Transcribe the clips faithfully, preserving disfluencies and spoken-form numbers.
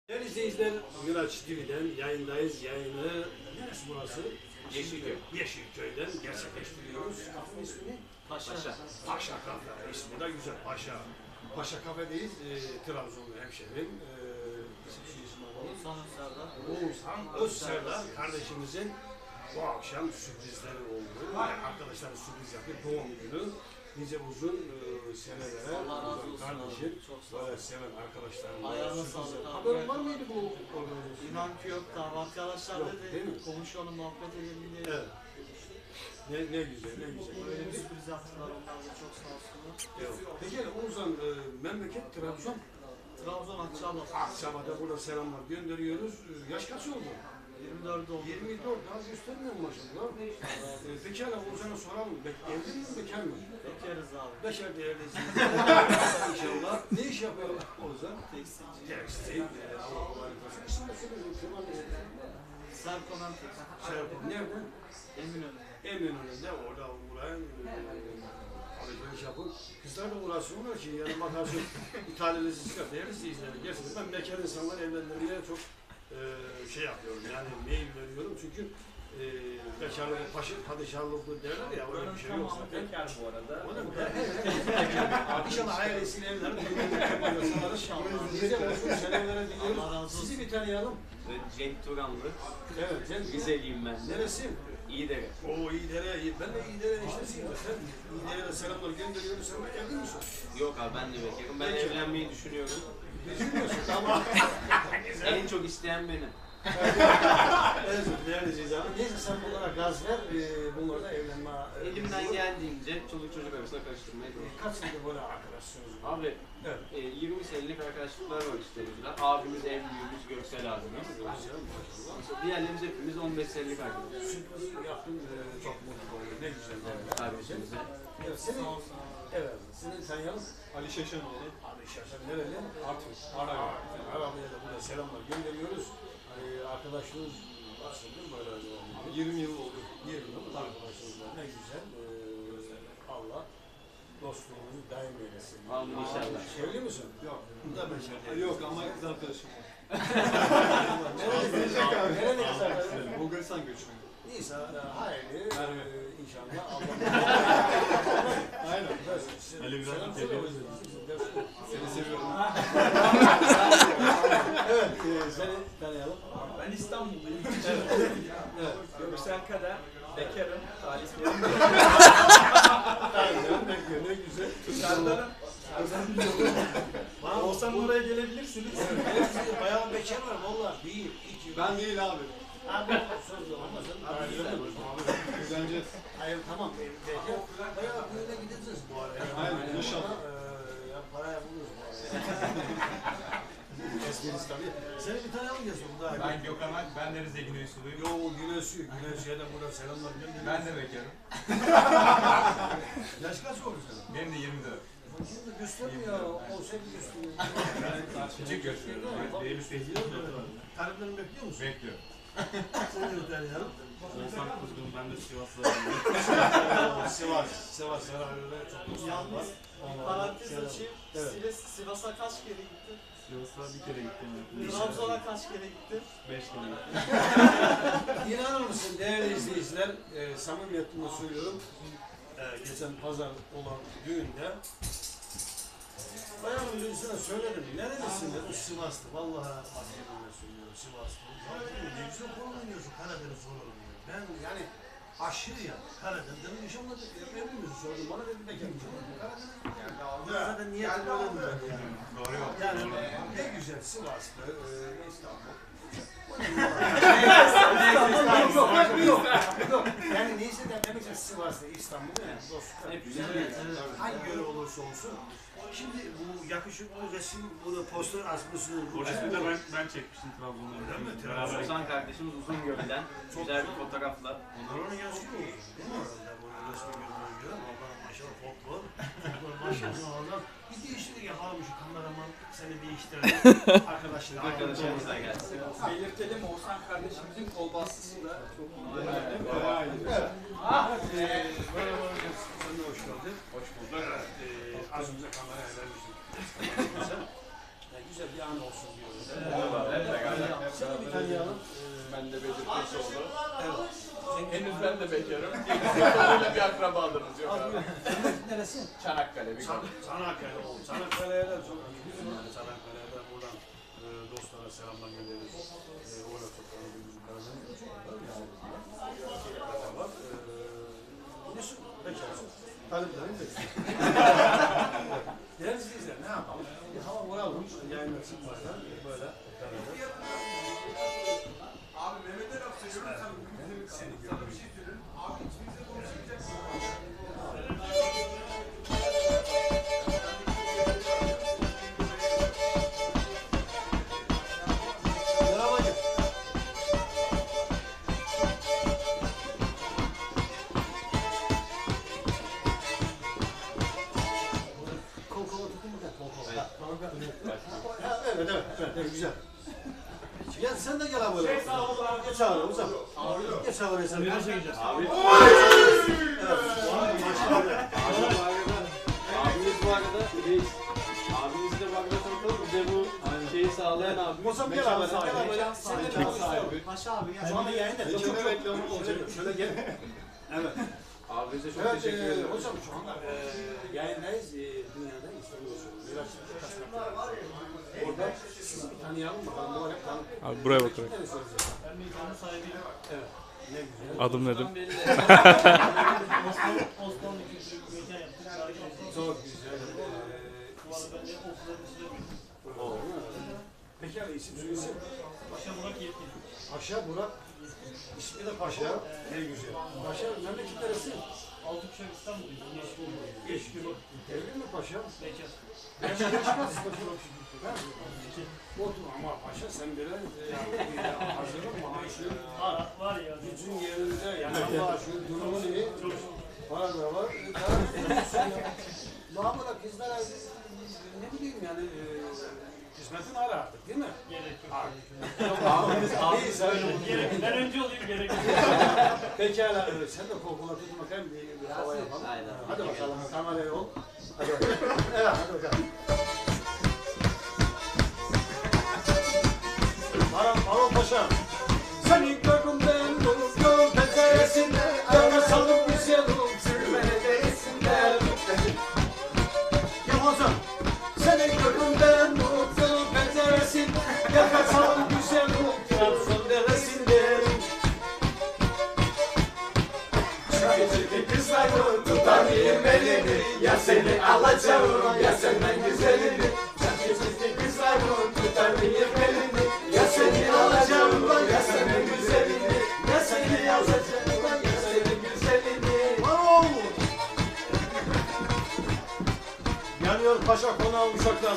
Değerli izleyiciler, Miraç T V'den yayındayız. Yayını neresi burası? Yeşilköy. Yeşilköy'den gerçekleştiriyoruz. Kafenin ismi Paşa. Paşa Kafe. İsmi de güzel, Paşa. Paşa Kafe'deyiz. E, Trabzonlu hemşehrim. E, Oğuzhan Özserdar. Oğuzhan Özserdar kardeşimizin bu akşam sürprizleri oldu. Yani arkadaşlar sürpriz yapıyor. Doğum günü. Nice uzun e, senelere Allah razı olsun kardeşim, abi. Çok sağ ol. böyle seven arkadaşlarım. Ayağına sağlık abi. Haberin var mıydı bu organizasyonda? İnan ki yok da arkadaşlar Yok, dedi değil mi? konuşalım muhabbet edelim diye. Evet. Ne, ne güzel, ne güzel. Böyle bir sürpriz yaptılar, onlar da çok sağ olsunlar. Evet. Peki Oğuzhan, e, memleket Trabzon. Trabzon Akçabat. Akçabat'a burada selamlar gönderiyoruz. E, yaş kaç oldu? yirmi dört oldu. yirmi dört, daha göstermiyor mu maşallah? E, peki hala Oğuzhan'a soralım. Be evli mi, bekar mı? Bekarız abi. Beşer değerlisin. İnşallah. Ne iş yapıyor Oğuzhan? Tekstilci. Tekstil. E, Allah kolaylık versin. İsmini söyleyin. Kemal Bey. Serkonan Tekstil. Serpil. Nereden? Eminönü. Eminönü'nde orada uğrayan alışveriş yapın. Kızlar da uğraşıyorlar ki yani bakarsın İtalya'nızı çıkar. Değerli izleyiciler. Gerçekten ben bekar insanlar evlendirmeye çok e, şey yapıyorum yani mail veriyorum çünkü e, bekarlık paşa padişahlıklı derler ya öyle bir şey yok zaten. Bekar bu arada. O da mı? İnşallah ailesiyle evlenir. Güzel olsun senelere diliyoruz. Sizi bir tanıyalım. Cenk Turanlı. Evet. Cenk. Rizeliyim ben de. Neresi? İyidere. Oo İyidere'ye, iyi. Ben de İyidere'nin işlesiyim. Sen İyidere'ye selamlar gönderiyoruz. Sen de evli misin? Yok abi ben de bekarım. Ben Peki. evlenmeyi düşünüyorum. Düşünmüyorsun ama. En çok isteyen benim. Evet, değerli izleyiciler. Neyse sen bunlara gaz ver, e, bunları da evlenme... e, Elimden olur. geldiğince çoluk çocuk arasında karıştırmaya E, çalışıyorum. Kaç yıldır böyle arkadaşsınız? Abi Evet. e, yirmi senelik arkadaşlıklar var işte bizler. Abimiz, en büyüğümüz Göksel abimiz. Güzel, maşallah. Mesela diğerlerimiz hepimiz on beş senelik arkadaşlar. Sürpriz yaptın, e, çok mutlu oldum. Ne güzel. Evet, kardeşimize. Evet, senin... Evet, seni tanıyalım. Ali Şaşanoğlu, Ali Şaşan nereli? Artvin, Aragö. Arabaya da burada selamlar gönderiyoruz. E, arkadaşlığınız nasıl değil mi böyle? yirmi yıl oldu. yirmi yıl arkadaşınız var. Ne güzel. E, Allah dostluğunuzu daim eylesin. Amin inşallah. Evli misin? Yok. Bu da beşer. Yok ama kız arkadaşım var. Nerede abi? Nerede kız arkadaşın? Bulgaristan göçmeni. Neyse, hayırlı. Merve. Ee, İnşallah Allah. Aynen. Ali biraz selam geliyor. söyle. Seni seviyorum. Evet, e, seni tanıyalım. Ben İstanbulluyum. Evet. Evet. Göksel Kader, bekarım, talihliyim. Aynen, bekliyor, ne güzel. Serdar'ım, olsam oraya gelebilirsiniz. Evet, bayağı bekar var valla. Bir, iki, Ben değil abi. Abi söz ama sen daha güzel. Güzelce. Hayır tamam, bekar. Bayağı böyle gideceğiz bu araya. Aynen, inşallah. Ee, ya paraya buluruz bu araya. Esmeriz tabii. Seni bir tanıyalım diyorsun daha. Ben Gökhan Alp, ben de Rize Güneysuluyum. Yo Güneş'i, Güneş'e de buradan selamlar gönderiyorum. Ben de bekarım. Yaş kaç oldu senin? Benim de yirmi dört. Şimdi göstermiyor, on sekiz gösteriyor. Küçük gösteriyorum. Benim Taliplerini bekliyor musun? bekliyorum. Seni de tanıyalım. Oğuzhan Kuzgun, ben de Sivas'ta. Sivas, Sivas Sarayı'da çok dostlar var. Yalnız Onlarla parantez selam. açayım. Evet. Sivas, Sivas'a kaç kere gittin? Sivas'a bir kere gittim. Trabzon'a kaç kere gittin? Beş kere gittim. İnanır mısın değerli izleyiciler, e, samimiyetimle söylüyorum. E, geçen pazar olan düğünde bayanın birisine söyledim, nerelisin dedim, Sivas'tı. Vallahi anneme söylüyorum, Sivas'tı. Ya dedim, ne güzel konu oynuyorsun, Karadeniz soralım diyor. Ben yani aşırı ya, Karadeniz dedim, inşallah evlimizi sordum, bana dedi bekar mısın? Karadeniz ya, zaten niyetim öyle mi yani? Doğru yok. Yani ne güzel Sivas'tı, e, İstanbul. yok, yok, yok. Yani neyse de demek ki Sivas'ta, İstanbul'da yani dostluklar. Hep Güzel. güzel. Hangi göre olursa olsun. Şimdi bu yakışıklı resim, bunu poster asmışsınız. O resmi de ben, ben çekmiştim Trabzon'da. Öyle mi? Beraber Oğuzhan kardeşimiz uzun görülen güzel bir fotoğrafla. Onlar onu yazıyor mu? Değil mi herhalde? Bunu resmi görmeye göre. Allah'ım maşallah fotlu. Maşallah Allah. Bir değişiklik yapalım şu kameraman seni değiştirelim. Arkadaşlar. Arkadaşlarımız da gelsin. Belirtelim, Oğuzhan kardeşimizin kol bastısı da çok iyi. Bayağı iyi. Evet. Ee, merhaba hocam. Sen de hoş geldin. Hoş bulduk. Evet. Ee, az önce kameraya vermiştim. Yani güzel bir an olsun diyoruz. Evet. Seni bir tanıyalım. Ben de Bedir Kılıçoğlu. Evet. Henüz ben de bekarım. Öyle bir akrabalığımız yok abi. Neresi? Çanakkale bir Çan gün. Çanakkale oldu. Çanakkale'ye de çok gidiyoruz. Yani Çanakkale'ye de buradan e, dostlara selamlar gönderiyoruz. E, orada çok tanıdığımız ülkelerden var. E, Yusuf, bekarsın. Taliplerin de. Değerli izleyiciler, ne yapalım? Bir hava vuralım. Yayınlar çıkmadan böyle beraber. Abi Mehmet'e laf söylüyorum. Sen seni gördüm. Bir şey söylüyorum. Abi içimizde konuşacaksın. Merhaba hocam. Kol kola tutun mu da? Kol kola. Ha, evet, evet, evet, evet, güzel. Gel sen de gel abi böyle. Geç abi, uzak. Geç abi sen. Nereye çekeceğiz? Abi. Evet. Maşallah. Abimiz bu arada reis. Abimiz de bu arada tanıtalım. Bize bu şeyi sağlayan abimiz. Hocam gel abi, sen gel abi. Mekan Sen de sahibi. gel abi. Paşa abi gel. Şu anda yayında. Çok çok reklamı olacak. Şöyle gel. Evet. Abimize çok Evet, teşekkür e, ederim. hocam şu anda e, yayındayız. E, dünyada İstanbul'da yaşıyoruz. Miraç Kasnak'ta. Orada sizi bir tanıyalım bakalım. Bu arada tanı. Abi buraya bakarak. Ben mekanın sahibiyim. Evet. Ne güzel. Adım nedir? Osman Bey'le- Osmanlı, Osmanlı kültürü mekan yaptık. Harika. Çok güzel. Bu arada ben de okulların içine girdim. Oldu mu? Peki abi isim söyleyeyim. Paşa Burak Yetkili. Paşa Burak. İsmi de Paşa. Ne güzel. Paşa memleket neresi? Altıkuşak İstanbul'dayız. Yeşil oldu. Eşki. Evli mi Paşa? Mekan. Yaşı kaç Paşa? Otur ama Paşa sen biraz e, hazırlık maaşı. Var, var ya. Gücün yerinde yani maaşı, durumun iyi. Para da var. Daha böyle kızlara ne bileyim yani e, hizmetin ara artık değil mi? Gerek yok. Abimiz abi sen Gerek, ben önce olayım gerek yok. pekala e, sen de kokula tut bakayım bir, bir hava yapalım. Aynen. Hadi bakalım kameraya ol. Hadi bakalım. Evet hadi bakalım. Baran Baron Paşa. Seni gördüm ben bulutlu penceresinde. Yalnız saldım güzelim sürmene değilsinler. Yılmaz'ım. Seni gördüm ben bulutlu penceresinde. Yalnız saldım güzelim Trabzon deresinde. Çünkü çünkü kızlarım tutamıyorum elini. Ya seni alacağım ya senden güzelini. Çünkü çünkü kızlarım tutamıyorum elini. Ya seni alacağım lan ya senin güzelini. Ya seni alacağım lan ya senin güzelini. Wow! Yanıyor paşa konağı uçaklar.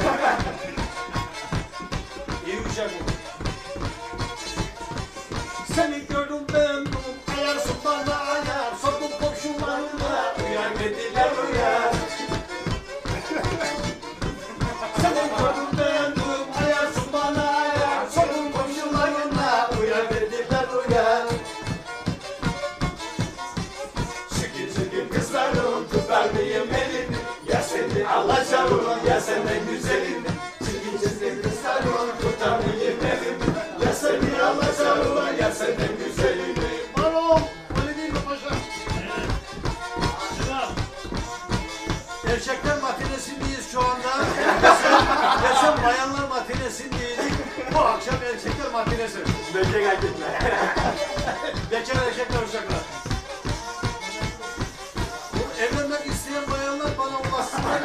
İyi uçak bu. Seni gördüm ben bu ayarsın bana ayar. Sordum komşularıma uyar dediler uyar. Seni gördüm ben bu ayarsın bana ayar. Sordum komşularıma uyar dediler uyar. Şükür şükür kızlarım tutar mıyım elini. Ya seni alacağım ya senden güzelini. Şükür şükür kızlarım tutar mıyım elini. Ya seni alacağım ya senden güzelini. Baron, öyle değil mi paşa? Erkekler matinesindeyiz şu anda. Geçen, geçen bayanlar matinesindeydik. Bu akşam erkekler matinesi. Bekar erkekler. Bekar erkekler uşaklar. Bu evlenmek isteyen bayanlar bana ulaşsınlar.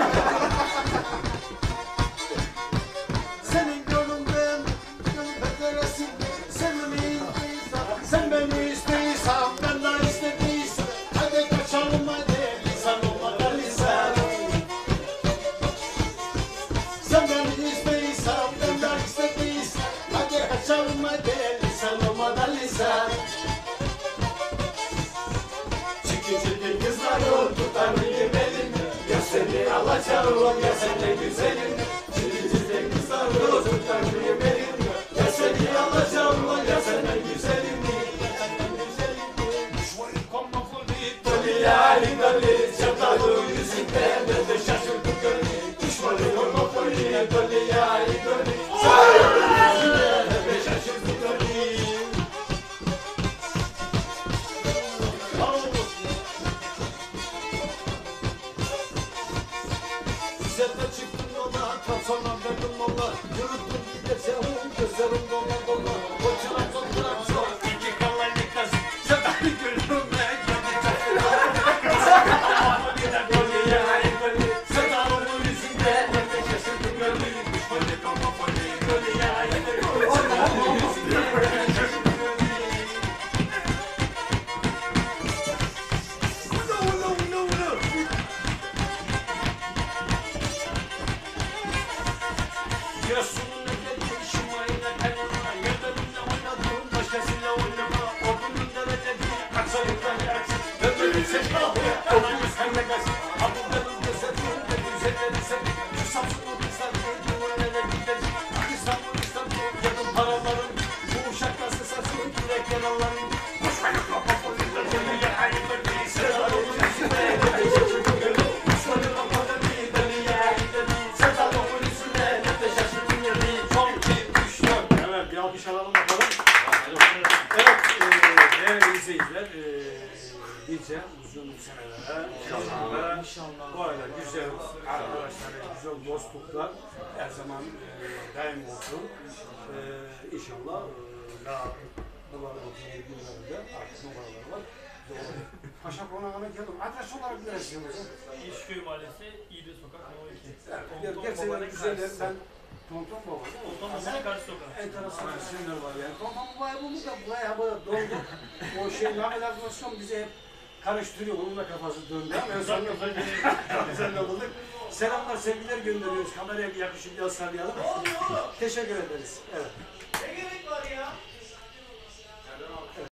Senin gönlünden gönlümden sen beni istiyorsan, sen beni istiyorsan, ben de istediysem, hadi kaçalım hadi, lisan olmadan lisan. Sen beni istiyorsan, ben de istediysem, hadi kaçalım hadi, lisan olmadan lisan. Çiki çiki kızlarım tutar mıyım elini, ya seni alacağım ya senden güzelim. Çiki çiki kızlarım tutar mıyım elini, ya seni alacağım ya senden güzelim. Doli ya doli, çatalım yüzünden ben de şaşırdım gönlüm. Düşmanı olma poli, doli ya doli, çatalım yüzünden ben de şaşırdım. alkış alalım bakalım. Evet, e, değerli izleyiciler, e, nice uzun senelere, inşallah, inşallah. Bu arada güzel arkadaşlar, güzel dostluklar her zaman e, daim olsun. E, inşallah e, daha bunların otuz günlerinde artık numaralar var. Paşa Konağı'na geldim. Adres olarak neresi hocam? İşköy Mahallesi, İğde Sokak, No iki. Evet, gerçekten güzel. Ben Tonton Baba değil mi? Tonton Baba'nın karşı sokak. Enteresan isimler var yani. Tonton Baba'yı bulduk da buraya böyle dolduk. O şey navigasyon bizi hep karıştırıyor. Onun da kafası döndü. En sonunda güzel bulduk. Selamlar, sevgiler gönderiyoruz. Kameraya bir yakışık bir sallayalım. Teşekkür ederiz. Evet.